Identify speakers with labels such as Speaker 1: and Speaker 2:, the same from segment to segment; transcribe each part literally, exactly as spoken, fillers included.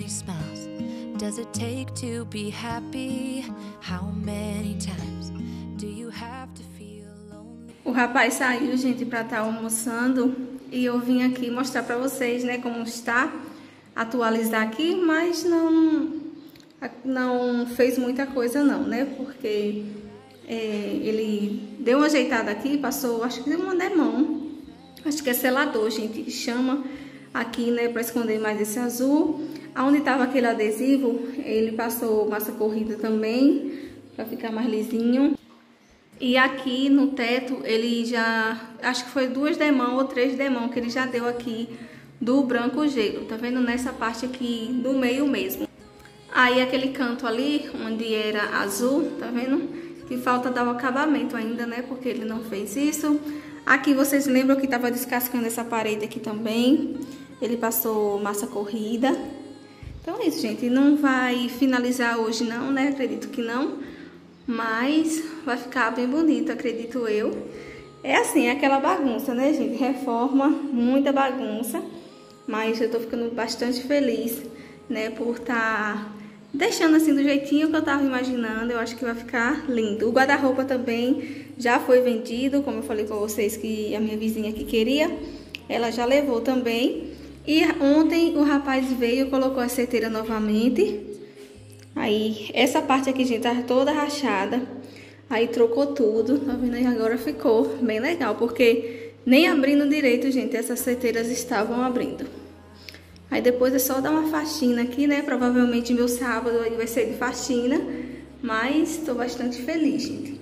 Speaker 1: many smiles does it take to be happy? How many times do you have to feel lonely?
Speaker 2: O rapaz saiu, gente, para estar almoçando e eu vim aqui mostrar para vocês, né, como está, atualizar aqui, mas não não fez muita coisa não, né, porque é, ele deu uma ajeitada aqui, passou, acho que deu uma demão, acho que é selador, gente, que chama aqui, né, para esconder mais esse azul. Aonde estava aquele adesivo, ele passou massa corrida também, para ficar mais lisinho. E aqui no teto, ele já, acho que foi duas demãos ou três demãos que ele já deu aqui do branco gelo. Tá vendo? Nessa parte aqui do meio mesmo. Aí aquele canto ali, onde era azul, tá vendo? Que falta dar o acabamento ainda, né? Porque ele não fez isso. Aqui vocês lembram que tava descascando essa parede aqui também. Ele passou massa corrida. Então é isso, gente. Não vai finalizar hoje não, né? Acredito que não. Mas vai ficar bem bonito, acredito eu. É assim, é aquela bagunça, né, gente? Reforma, muita bagunça. Mas eu tô ficando bastante feliz, né? Por estar deixando assim do jeitinho que eu tava imaginando. Eu acho que vai ficar lindo. O guarda-roupa também já foi vendido, como eu falei com vocês que a minha vizinha aqui queria. Ela já levou também. E ontem o rapaz veio e colocou a seteira novamente. Aí, essa parte aqui, gente, tá toda rachada. Aí trocou tudo, tá vendo? E agora ficou bem legal, porque nem abrindo direito, gente, essas seteiras estavam abrindo. Aí depois é só dar uma faxina aqui, né? Provavelmente meu sábado aí vai ser de faxina. Mas tô bastante feliz, gente.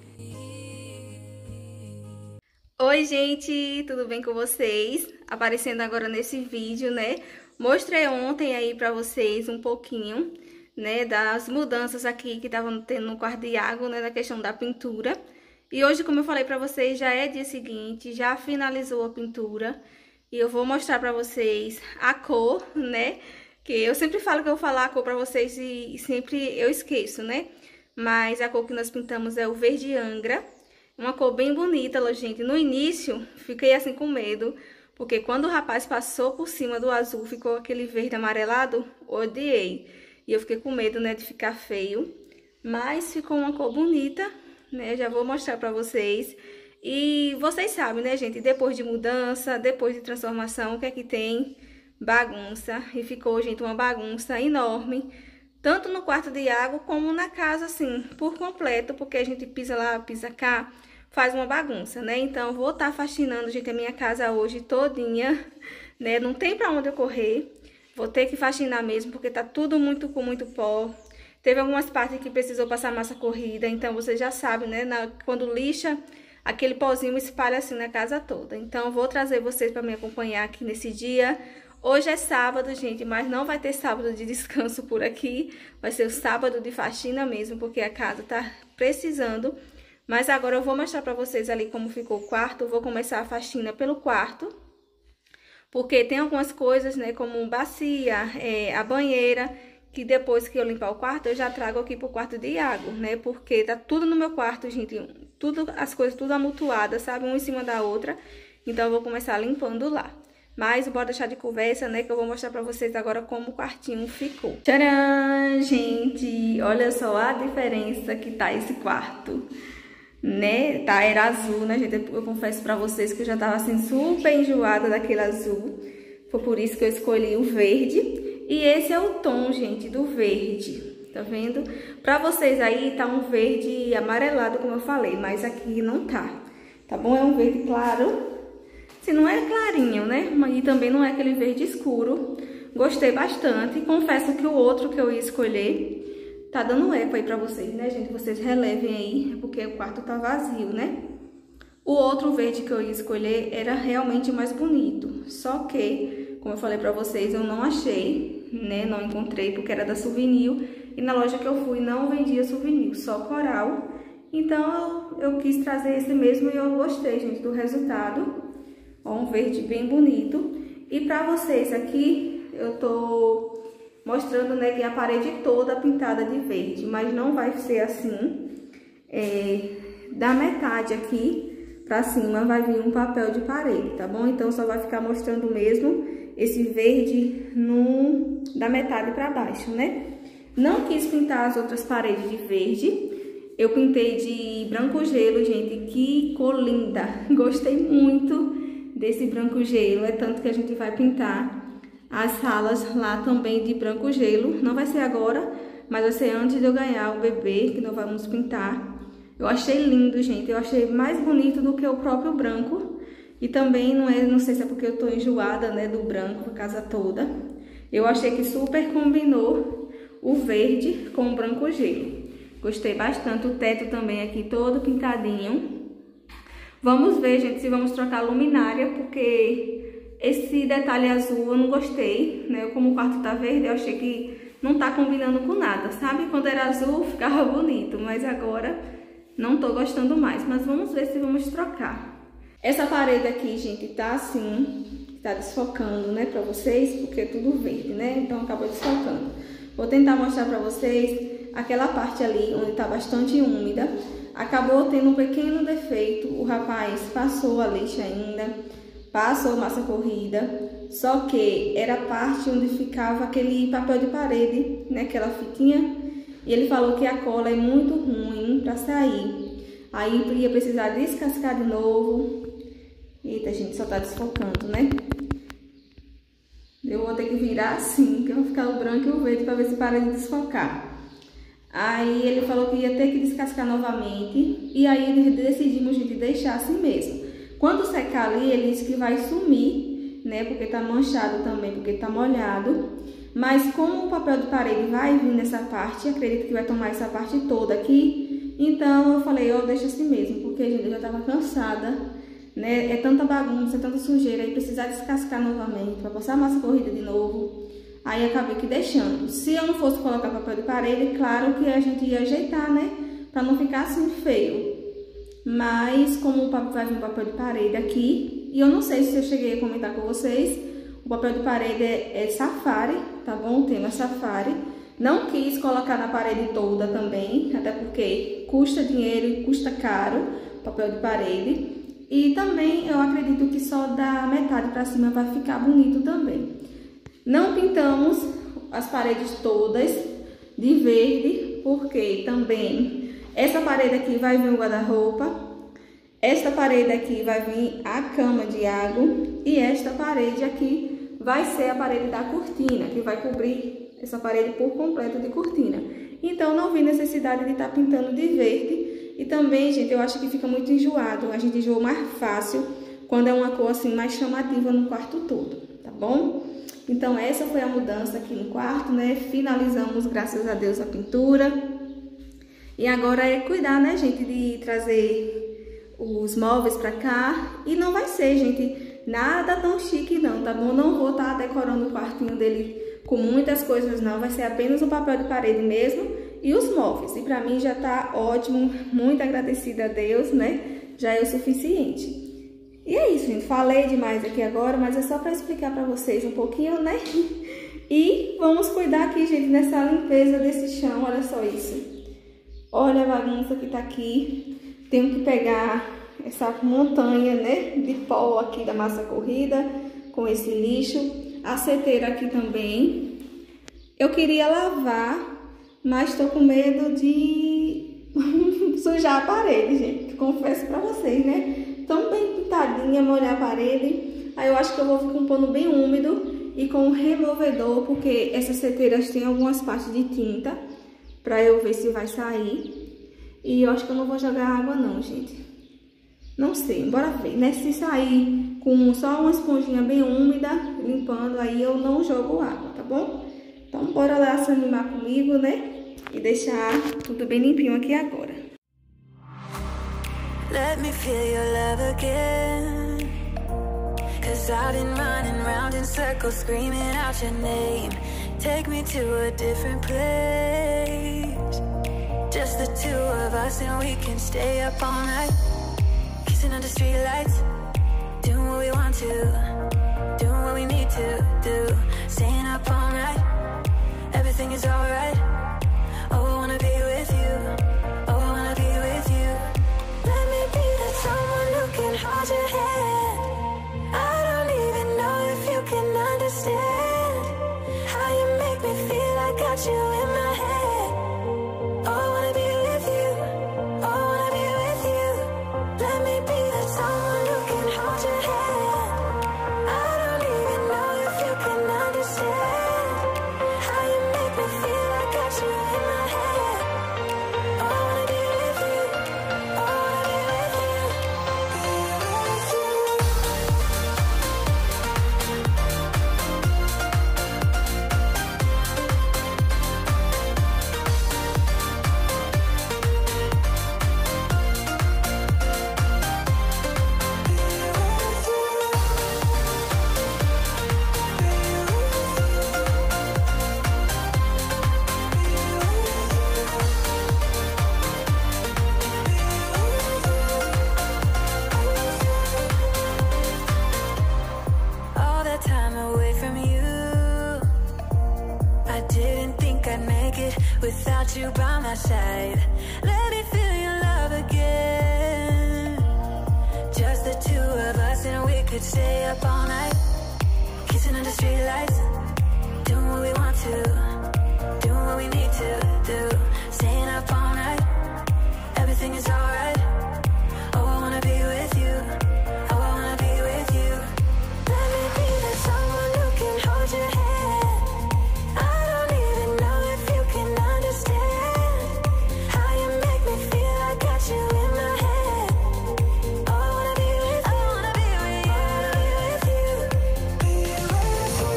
Speaker 2: Oi, gente, tudo bem com vocês? Aparecendo agora nesse vídeo, né? Mostrei ontem aí pra vocês um pouquinho, né, das mudanças aqui que estavam tendo no quarto de água, né, na questão da pintura. E hoje, como eu falei pra vocês, já é dia seguinte, já finalizou a pintura. E eu vou mostrar pra vocês a cor, né, que eu sempre falo que eu vou falar a cor pra vocês e sempre eu esqueço, né. Mas a cor que nós pintamos é o verde Angra. Uma cor bem bonita, gente. No início, fiquei assim com medo, porque quando o rapaz passou por cima do azul, ficou aquele verde amarelado, odiei. E eu fiquei com medo, né, de ficar feio. Mas ficou uma cor bonita, né, já vou mostrar pra vocês. E vocês sabem, né, gente, depois de mudança, depois de transformação, o que é que tem? Bagunça. E ficou, gente, uma bagunça enorme. Tanto no quarto de água, como na casa, assim, por completo. Porque a gente pisa lá, pisa cá, faz uma bagunça, né? Então, eu vou estar faxinando, gente, a minha casa hoje todinha, né? Não tem pra onde eu correr. Vou ter que faxinar mesmo, porque tá tudo muito com muito pó. Teve algumas partes que precisou passar massa corrida, então vocês já sabem, né? Na, quando lixa, aquele pozinho espalha assim na casa toda. Então, vou trazer vocês pra me acompanhar aqui nesse dia. Hoje é sábado, gente, mas não vai ter sábado de descanso por aqui. Vai ser o sábado de faxina mesmo, porque a casa tá precisando. Mas agora eu vou mostrar pra vocês ali como ficou o quarto. Vou começar a faxina pelo quarto. Porque tem algumas coisas, né, como bacia, é, a banheira, que depois que eu limpar o quarto, eu já trago aqui pro quarto de Iago, né? Porque tá tudo no meu quarto, gente, tudo, as coisas tudo amontoadas, sabe? Uma em cima da outra. Então eu vou começar limpando lá. Mas bora deixar de conversa, né, que eu vou mostrar pra vocês agora como o quartinho ficou. Tcharam, gente! Olha só a diferença que tá esse quarto. Né, tá, era azul, né, gente, eu confesso pra vocês que eu já tava assim super enjoada daquele azul, foi por isso que eu escolhi o verde, e esse é o tom, gente, do verde, tá vendo? Pra vocês aí tá um verde amarelado, como eu falei, mas aqui não tá, tá bom? É um verde claro, se não é clarinho, né, e também não é aquele verde escuro. Gostei bastante, confesso que o outro que eu ia escolher tá dando eco aí pra vocês, né, gente? Vocês relevem aí, porque o quarto tá vazio, né? O outro verde que eu ia escolher era realmente mais bonito. Só que, como eu falei pra vocês, eu não achei, né? Não encontrei, porque era da Souvenir. E na loja que eu fui não vendia Souvenir, só coral. Então, eu, eu quis trazer esse mesmo e eu gostei, gente, do resultado. Ó, um verde bem bonito. E pra vocês aqui, eu tô mostrando, né, que a parede toda pintada de verde, mas não vai ser assim. É, da metade aqui pra cima vai vir um papel de parede, tá bom? Então só vai ficar mostrando mesmo esse verde no, da metade para baixo, né? Não quis pintar as outras paredes de verde. Eu pintei de branco gelo, gente, que cor linda. Gostei muito desse branco gelo, é tanto que a gente vai pintar as salas lá também de branco gelo. Não vai ser agora, mas vai ser antes de eu ganhar o bebê, que nós vamos pintar. Eu achei lindo, gente, eu achei mais bonito do que o próprio branco. E também, não, é, não sei se é porque eu tô enjoada, né, do branco a casa toda. Eu achei que super combinou o verde com o branco gelo. Gostei bastante, o teto também aqui todo pintadinho. Vamos ver, gente, se vamos trocar a luminária, porque esse detalhe azul eu não gostei, né? Como o quarto tá verde, eu achei que não tá combinando com nada, sabe? Quando era azul ficava bonito, mas agora não tô gostando mais. Mas vamos ver se vamos trocar. Essa parede aqui, gente, tá assim, tá desfocando, né, pra vocês, porque é tudo verde, né? Então acabou desfocando. Vou tentar mostrar pra vocês aquela parte ali onde tá bastante úmida. Acabou tendo um pequeno defeito. O rapaz passou a lixa ainda, passou massa corrida, só que era a parte onde ficava aquele papel de parede, né, aquela fitinha. E ele falou que a cola é muito ruim pra sair. Aí ia precisar descascar de novo. Eita, gente, só tá desfocando, né? Eu vou ter que virar assim, que vai ficar o branco e o verde pra ver se para de desfocar. Aí ele falou que ia ter que descascar novamente. E aí decidimos, gente, deixar assim mesmo. Quando secar ali, ele disse que vai sumir, né? Porque tá manchado também, porque tá molhado. Mas como o papel de parede vai vir nessa parte, acredito que vai tomar essa parte toda aqui. Então eu falei, ó, oh, deixa assim mesmo, porque, gente, eu já tava cansada, né? É tanta bagunça, é tanta sujeira, aí precisar descascar novamente, pra passar a massa corrida de novo. Aí acabei que deixando. Se eu não fosse colocar papel de parede, claro que a gente ia ajeitar, né? Pra não ficar assim feio. Mas como vai vir o papel de parede aqui, e eu não sei se eu cheguei a comentar com vocês, o papel de parede é, é safari, tá bom? O tema é safari. Não quis colocar na parede toda também, até porque custa dinheiro e custa caro papel de parede. E também eu acredito que só da metade para cima vai ficar bonito também. Não pintamos as paredes todas de verde, porque também essa parede aqui vai vir o guarda-roupa, esta parede aqui vai vir a cama de água e esta parede aqui vai ser a parede da cortina, que vai cobrir essa parede por completo de cortina. Então não vi necessidade de estar pintando de verde. E também, gente, eu acho que fica muito enjoado. A gente enjoa mais fácil quando é uma cor assim mais chamativa no quarto todo, tá bom? Então essa foi a mudança aqui no quarto, né? Finalizamos, graças a Deus, a pintura. E agora é cuidar, né, gente, de trazer os móveis pra cá. E não vai ser, gente, nada tão chique não, tá bom? Não vou estar decorando o quartinho dele com muitas coisas não, vai ser apenas um papel de parede mesmo e os móveis. E pra mim já tá ótimo, muito agradecida a Deus, né? Já é o suficiente. E é isso, gente. Falei demais aqui agora, mas é só pra explicar pra vocês um pouquinho, né? E vamos cuidar aqui, gente, nessa limpeza desse chão, olha só isso. Olha a bagunça que tá aqui. Tenho que pegar essa montanha, né, de pó aqui da massa corrida com esse lixo. A seteira aqui também. Eu queria lavar, mas tô com medo de sujar a parede, gente. Confesso pra vocês, né? Tão bem pintadinha, molhar a parede. Aí eu acho que eu vou vir com um pano bem úmido e com um removedor, porque essas seteiras têm algumas partes de tinta, pra eu ver se vai sair. E eu acho que eu não vou jogar água não, gente. Não sei, bora ver, né? Se sair com só uma esponjinha bem úmida, limpando, aí eu não jogo água, tá bom? Então, bora lá se animar comigo, né? E deixar tudo bem limpinho aqui agora.
Speaker 1: Let me feel your love again, 'cause I've been running round in circles, screaming out your name. Take me to a different place, just the two of us, and we can stay up all night, kissing under street lights, doing what we want to, doing what we need to do, staying up all night, everything is alright. Oh, I wanna be with you, oh, I wanna be with you. Let me be that someone who can hold your hand. I don't even know if you can understand got you by my side. Let me feel your love again. Just the two of us and we could stay up all night, kissing under streetlights, doing what we want to, doing what we need to do, staying up all night, everything is alright. Oh, I wanna be with you, oh, I wanna be with you. Let me be the someone who can hold your hand. I don't even know if you can understand how you make me feel. I got you in my head. Oh, I wanna be with you, I wanna be with you, I wanna be with you, be with you,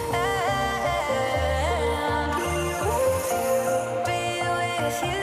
Speaker 1: be with you, be with you.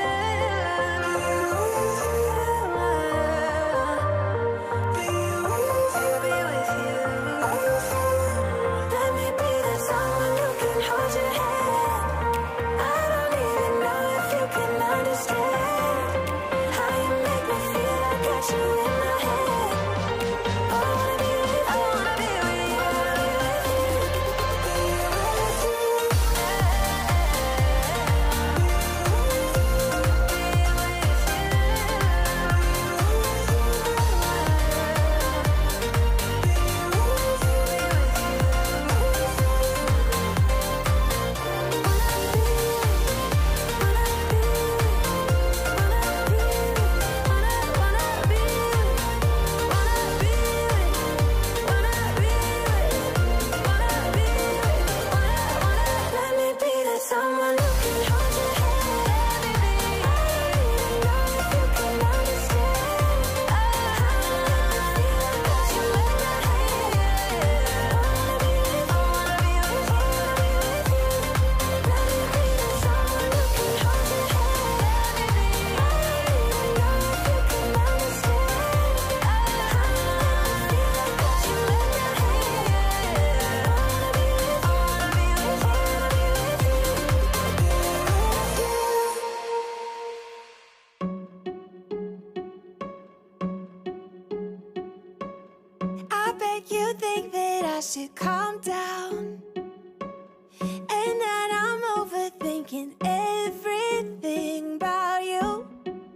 Speaker 1: You think that I should calm down, and that I'm overthinking everything about you,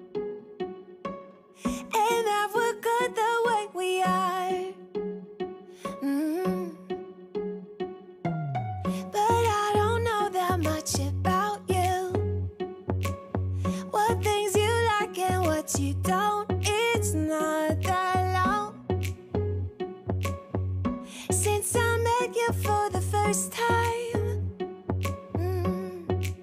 Speaker 1: and that we're good the way we are. Mm-hmm. But I don't know that much about you, what things you like and what you don't. It's not that long since I met you for the first time. Mm.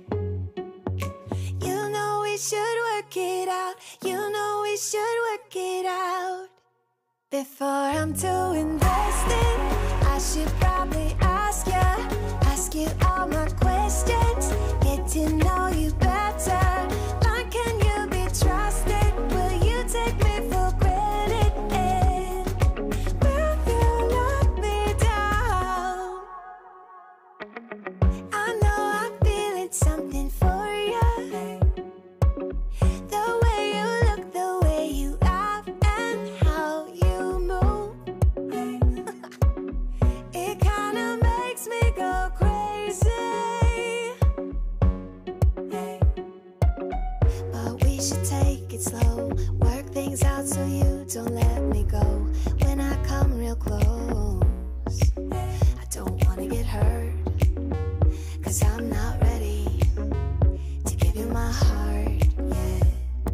Speaker 1: You know we should work it out, you know we should work it out. Before I'm too invested, I should probably ask you, ask you all my questions, get to know you better. Like, can you be trusted? Will you take me for granted? And will you let me down? I know I'm feeling something for you. The way you look, the way you laugh, and how you move. It kinda makes me go crazy. But we should take it slow, work things out so you don't let me go. When I come real close, I don't wanna get hurt, 'cause I'm not ready to give you my heart yet.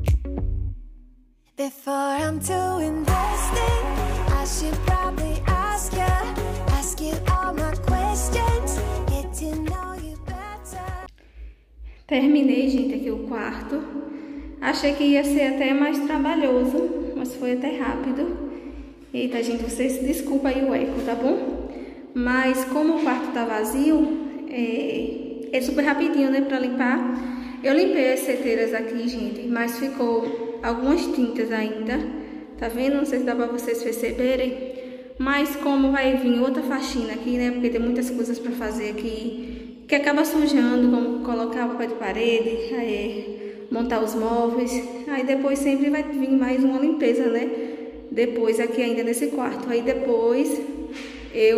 Speaker 1: Before I'm too invested, I should probably ask you, ask you all my questions, get to know you better.
Speaker 2: Terminei, gente, aqui o quarto. Achei que ia ser até mais trabalhoso, mas foi até rápido. Eita, gente, vocês desculpa aí o eco, tá bom? Mas como o quarto tá vazio, é, é super rapidinho, né, pra limpar. Eu limpei as seteiras aqui, gente, mas ficou algumas tintas ainda. Tá vendo? Não sei se dá pra vocês perceberem. Mas como vai vir outra faxina aqui, né, porque tem muitas coisas pra fazer aqui, que acaba sujando, como colocar papel de parede, aí, montar os móveis. Aí depois sempre vai vir mais uma limpeza, né? Depois aqui ainda nesse quarto. Aí depois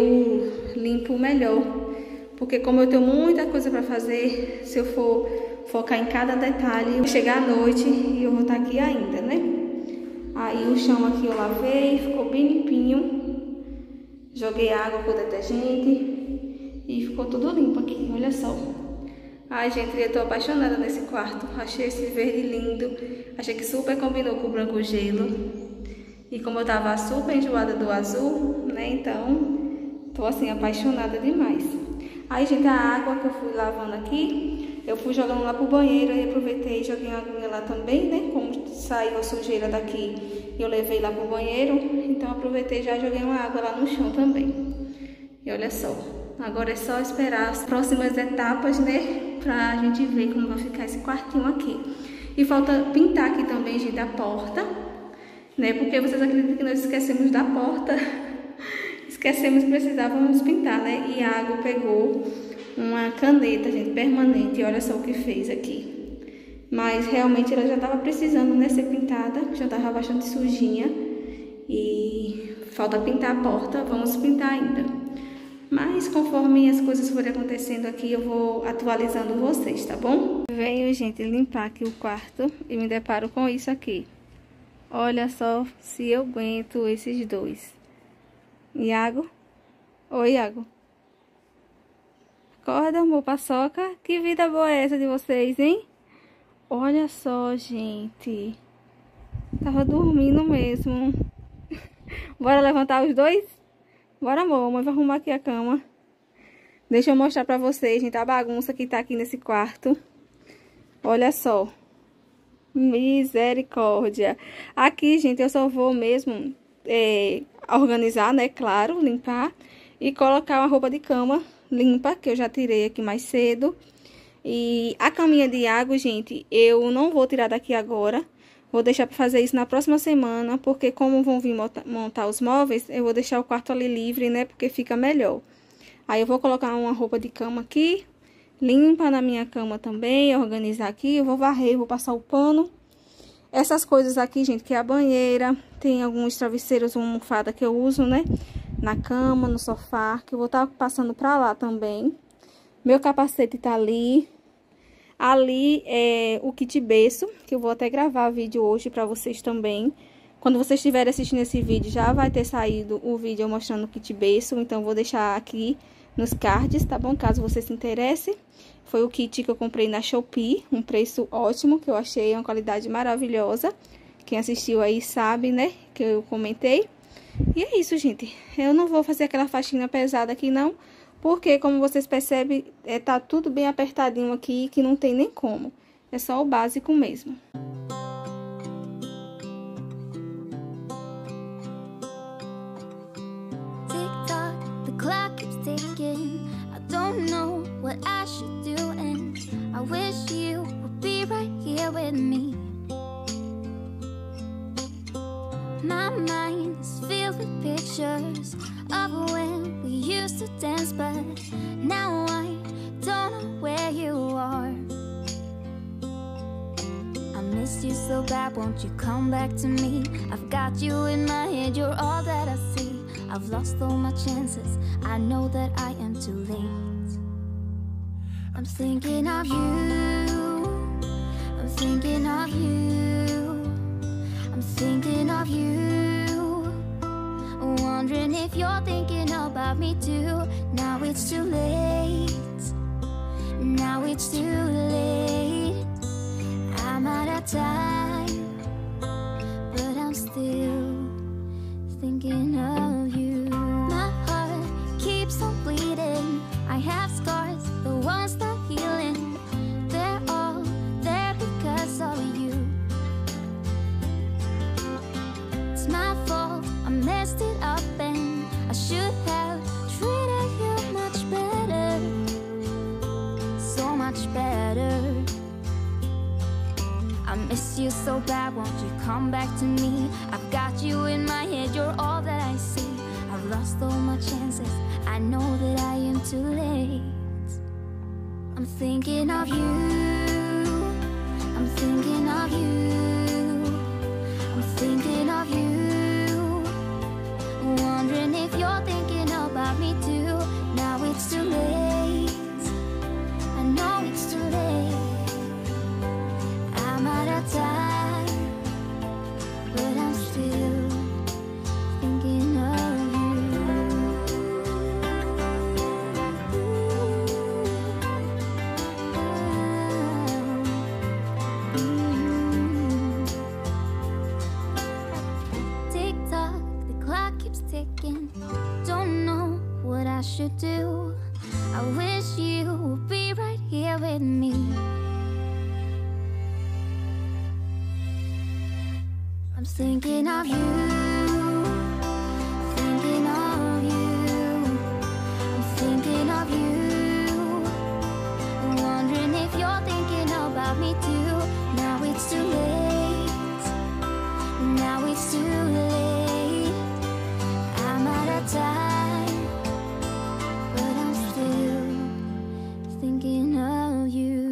Speaker 2: eu limpo melhor. Porque como eu tenho muita coisa pra fazer, se eu for focar em cada detalhe. Chegar à noite e eu vou estar aqui ainda, né? Aí o chão aqui eu lavei, ficou bem limpinho. Joguei água com detergente e ficou tudo limpo aqui, olha só. Ai, gente, eu tô apaixonada nesse quarto. Achei esse verde lindo. Achei que super combinou com o branco gelo. E como eu tava super enjoada do azul, né, então tô assim apaixonada demais. Aí, gente, a água que eu fui lavando aqui, eu fui jogando lá pro banheiro e aproveitei e joguei uma aguinha lá também, né? Como saiu a sujeira daqui, eu levei lá pro banheiro, então aproveitei e já joguei uma água lá no chão também. E olha só, agora é só esperar as próximas etapas, né? Pra gente ver como vai ficar esse quartinho aqui. E falta pintar aqui também, gente, a porta, né? Porque vocês acreditam que nós esquecemos da porta? Esquecemos que precisávamos pintar, né? E a água pegou uma caneta, gente, permanente. E olha só o que fez aqui. Mas realmente ela já estava precisando, né, ser pintada. Já estava bastante sujinha. E falta pintar a porta. Vamos pintar ainda. Mas conforme as coisas forem acontecendo aqui, eu vou atualizando vocês, tá bom? Venho, gente, limpar aqui o quarto e me deparo com isso aqui. Olha só se eu aguento esses dois. Iago? Oi, Iago. Acorda, amor, paçoca. Que vida boa é essa de vocês, hein? Olha só, gente. Tava dormindo mesmo. Bora levantar os dois? Bora, amor. Mãe vai arrumar aqui a cama. Deixa eu mostrar pra vocês, gente, a bagunça que tá aqui nesse quarto. Olha só. Misericórdia. Aqui, gente, eu só vou mesmo... É, organizar, né, claro, limpar e colocar uma roupa de cama limpa, que eu já tirei aqui mais cedo. E a caminha de água, gente, eu não vou tirar daqui agora, vou deixar para fazer isso na próxima semana, porque como vão vir montar os móveis, eu vou deixar o quarto ali livre, né, porque fica melhor. Aí eu vou colocar uma roupa de cama aqui, limpa na minha cama também, organizar aqui, eu vou varrer, vou passar o pano. Essas coisas aqui, gente, que é a banheira, tem alguns travesseiros, uma almofada que eu uso, né? Na cama, no sofá, que eu vou estar passando pra lá também. Meu capacete tá ali. Ali é o kit berço, que eu vou até gravar vídeo hoje pra vocês também. Quando vocês estiverem assistindo esse vídeo, já vai ter saído o vídeo mostrando o kit berço. Então, eu vou deixar aqui nos cards, tá bom? Caso você se interesse. Foi o kit que eu comprei na Shopee, um preço ótimo, que eu achei uma qualidade maravilhosa. Quem assistiu aí sabe, né, que eu comentei. E é isso, gente. Eu não vou fazer aquela faxina pesada aqui, não, porque, como vocês percebem, é, tá tudo bem apertadinho aqui, que não tem nem como. É só o básico mesmo.
Speaker 1: Tick-tock, the clock keeps ticking. I don't know what I should do, and I wish you would be right here with me. My mind is filled with pictures of when we used to dance, but now I don't know where you are. I miss you so bad, won't you come back to me? I've got you in my head, you're all that I see. I've lost all my chances, I know that I am too late. I'm thinking of you, I'm thinking of you, I'm thinking of you, wondering if you're thinking about me too. Now it's too late, now it's too late. I'm out of time, but I'm still thinking of you. My heart keeps on bleeding, I have scars, the ones not healing. They're all there because of you. It's my fault, I messed it up, and I should have treated you much better, so much better. I miss you so bad, won't you come back to me? I've got you in my head, you're all that I see. I've lost all my chances, I know that I am too late. I'm thinking of you, I'm thinking of you, I'm thinking of you, wondering if you're thinking about me too. Now it's too late, I know it's too late. should do. I wish you would be right here with me. I'm thinking of you, thinking of you. I'm thinking of you, wondering if you're thinking about me too. Now it's too late, now it's too late. I'm out of time, but I'm still thinking of you.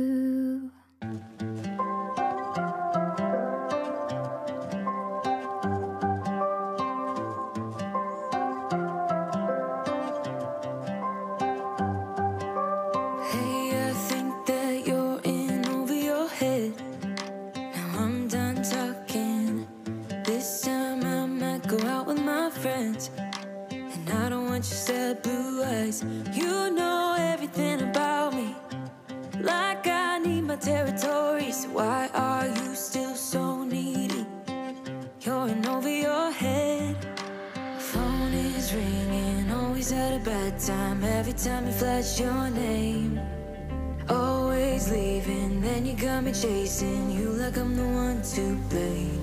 Speaker 1: And I don't want your sad blue eyes. You know everything about me, like I need my territory. So why are you still so needy? You're in over your head. Phone is ringing, always at a bad time. Every time you flash your name, always leaving, then you got me chasing you like I'm the one to blame.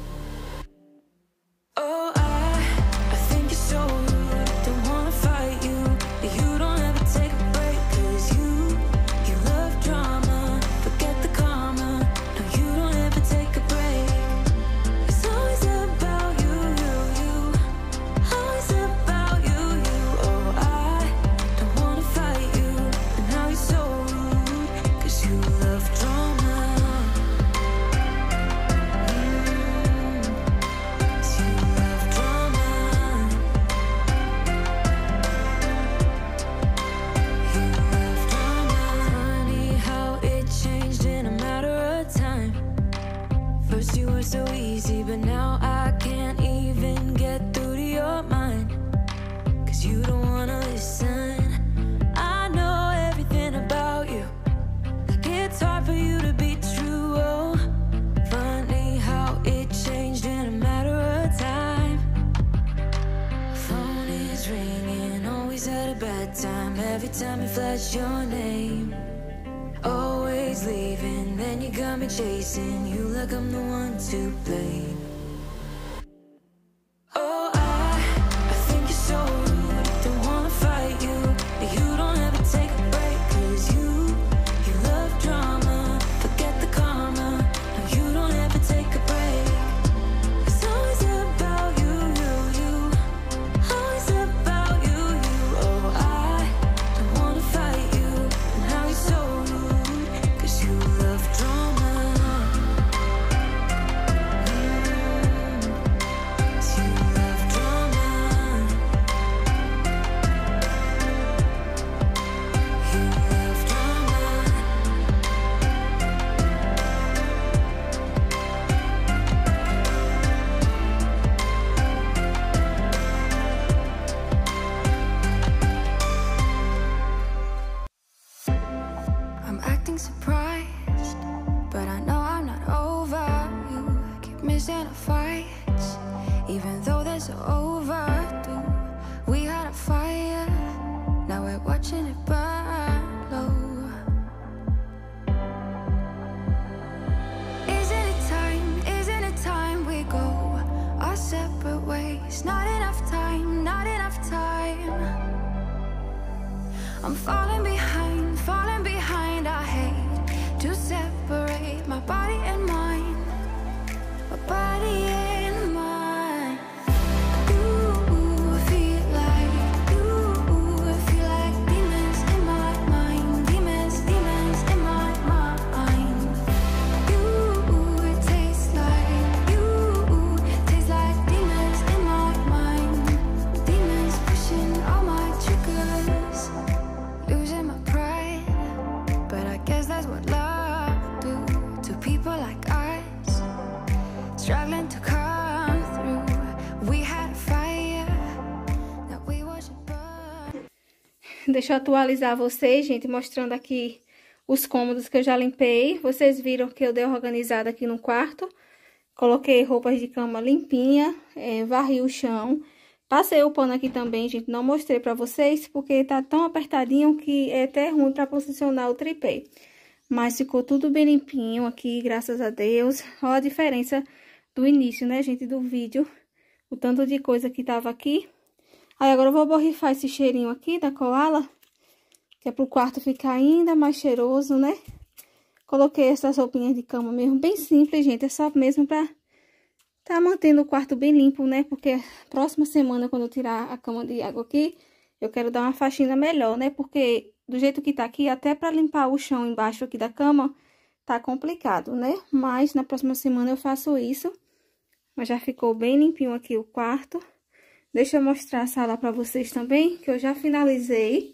Speaker 1: First you were so easy, but now I can't even get through to your mind, 'cause you don't wanna listen. I know everything about you, like it's hard for you to be true. Oh, funny how it changed in a matter of time. Phone is ringing, always at a bad time. Every time you flash your name, always leaving, then you got me chasing you like I'm the one to blame. Oh, I, I think you're so rude, don't wanna fight you, but you don't ever take a break. 'Cause you, you love drama, forget the karma. No, you don't ever take a break. It's always about you, you, you. Always about you, you. Oh, I don't wanna fight you, but now you're so rude. You love drama. Mm. You love drama. You love drama. I'm acting surprised, but I know I'm not over you. Keep missing our fights, even though they're so overdue. We had a fire, now we're watching it burn low. Isn't it time, isn't it time we go our separate ways? Not enough time, not enough time. I'm falling behind, falling behind. I hate to separate my body and mind, my body and mind. Ooh, I feel like, ooh, I feel like demons in my mind, demons, demons in my mind. Ooh, it tastes like, ooh, tastes like demons in my mind, demons pushing all my triggers. Losing my pride, but I guess that's what love do to people like us, struggling to come through. We had a fire that we watched it burn.
Speaker 2: Deixa eu atualizar vocês, gente, mostrando aqui os cômodos que eu já limpei. Vocês viram que eu dei organizada aqui no quarto. Coloquei roupas de cama limpinha, é, varri o chão. Passei o pano aqui também, gente, não mostrei pra vocês, porque tá tão apertadinho que é até ruim pra posicionar o tripé. Mas ficou tudo bem limpinho aqui, graças a Deus. Olha a diferença do início, né, gente, do vídeo. O tanto de coisa que tava aqui. Aí agora eu vou borrifar esse cheirinho aqui da koala, que é pro quarto ficar ainda mais cheiroso, né? Coloquei essas roupinhas de cama mesmo, bem simples, gente. É só mesmo pra tá mantendo o quarto bem limpo, né? Porque próxima semana, quando eu tirar a cama de água aqui, eu quero dar uma faxina melhor, né? Porque do jeito que tá aqui, até pra limpar o chão embaixo aqui da cama, tá complicado, né? Mas na próxima semana eu faço isso. Mas já ficou bem limpinho aqui o quarto. Deixa eu mostrar a sala pra vocês também, que eu já finalizei.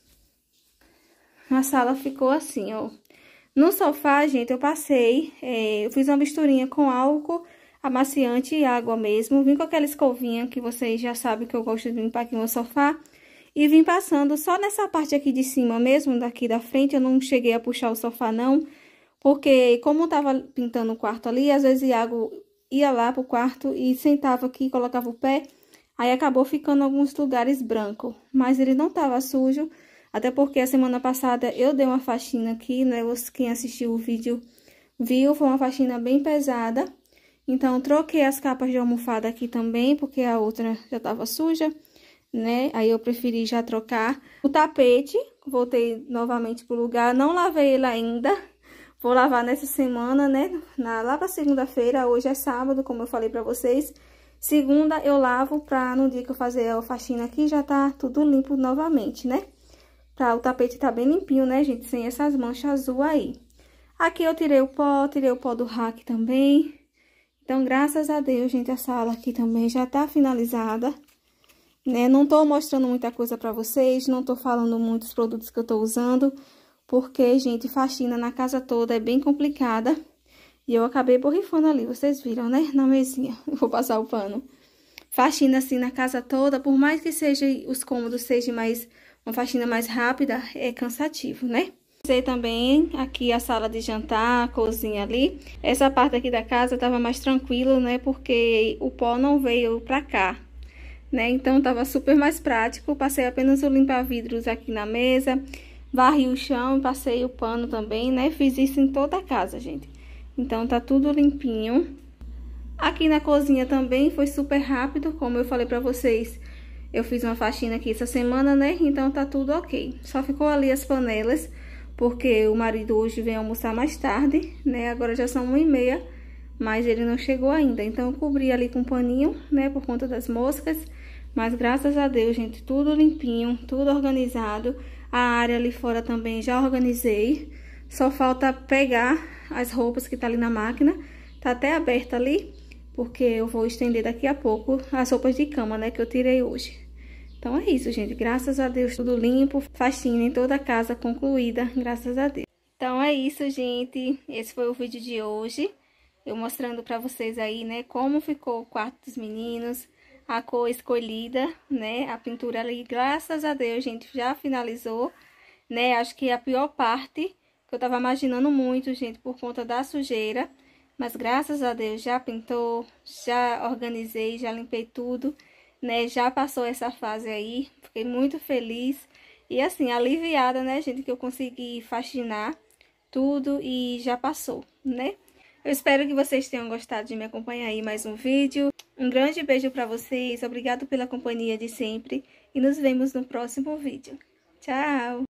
Speaker 2: A sala ficou assim, ó. No sofá, gente, eu passei, é, eu fiz uma misturinha com álcool amaciante e água mesmo. Vim com aquela escovinha que vocês já sabem que eu gosto de limpar aqui no sofá. E vim passando só nessa parte aqui de cima mesmo, daqui da frente. Eu não cheguei a puxar o sofá, não. Porque como eu tava pintando o quarto ali, às vezes Iago ia lá pro quarto e sentava aqui, colocava o pé. Aí acabou ficando alguns lugares branco. Mas ele não tava sujo. Até porque a semana passada eu dei uma faxina aqui, né? Quem assistiu o vídeo viu, foi uma faxina bem pesada. Então, troquei as capas de almofada aqui também, porque a outra já tava suja, né? Aí eu preferi já trocar. O tapete, voltei novamente pro lugar, não lavei ele ainda. Vou lavar nessa semana, né? Na, lá pra segunda-feira, hoje é sábado, como eu falei pra vocês. Segunda eu lavo pra no dia que eu fazer a faxina aqui, já tá tudo limpo novamente, né? Pra o tapete tá bem limpinho, né, gente? Sem essas manchas azul aí. Aqui eu tirei o pó, tirei o pó do rack também. Então, graças a Deus, gente, a sala aqui também já tá finalizada, né? Não tô mostrando muita coisa pra vocês, não tô falando muitos produtos que eu tô usando, porque, gente, faxina na casa toda é bem complicada. E eu acabei borrifando ali, vocês viram, né? Na mesinha, eu vou passar o pano. Faxina assim na casa toda, por mais que seja os cômodos sejam mais, uma faxina mais rápida, é cansativo, né? Fiz também aqui a sala de jantar, a cozinha ali. Essa parte aqui da casa tava mais tranquilo, né? Porque o pó não veio pra cá, né? Então tava super mais prático. Passei apenas o limpa-vidros aqui na mesa, varri o chão, passei o pano também, né? Fiz isso em toda a casa, gente. Então tá tudo limpinho. Aqui na cozinha também foi super rápido, como eu falei pra vocês. Eu fiz uma faxina aqui essa semana, né? Então tá tudo ok. Só ficou ali as panelas, porque o marido hoje vem almoçar mais tarde, né? Agora já são uma e meia, mas ele não chegou ainda. Então eu cobri ali com um paninho, né? Por conta das moscas. Mas graças a Deus, gente, tudo limpinho, tudo organizado. A área ali fora também já organizei. Só falta pegar as roupas que tá ali na máquina. Tá até aberta ali, porque eu vou estender daqui a pouco as roupas de cama, né? Que eu tirei hoje. Então é isso, gente. Graças a Deus, tudo limpo. Faxina em toda a casa concluída, graças a Deus. Então é isso, gente. Esse foi o vídeo de hoje. Eu mostrando pra vocês aí, né, como ficou o quarto dos meninos. A cor escolhida, né, a pintura ali, graças a Deus, gente, já finalizou, né. Acho que a pior parte, que eu tava imaginando muito, gente, por conta da sujeira. Mas graças a Deus já pintou, já organizei, já limpei tudo, né? Já passou essa fase aí, fiquei muito feliz e assim, aliviada, né, gente, que eu consegui faxinar tudo e já passou, né? Eu espero que vocês tenham gostado de me acompanhar aí mais um vídeo. Um grande beijo pra vocês, obrigado pela companhia de sempre e nos vemos no próximo vídeo. Tchau!